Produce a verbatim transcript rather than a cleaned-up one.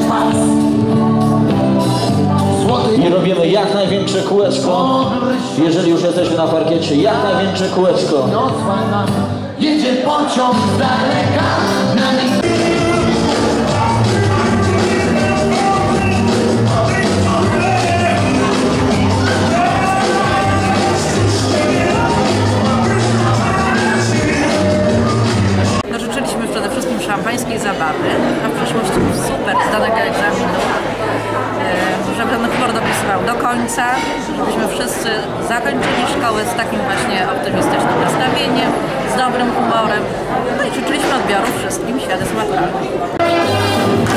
I robimy jak największe kółeczko. Jeżeli już jesteśmy na parkiecie, jak największe kółeczko. Jedzie pociąg z daleka na nim. No, życzyliśmy przede wszystkim szampańskiej zabawy, a w przyszłości super zdanego egzaminu, żeby ten chór dopisywał do końca, żebyśmy wszyscy zakończyli szkołę z takim właśnie optymistycznym nastawieniem, z dobrym humorem. No i życzyliśmy odbioru wszystkim świadectw maturalnych.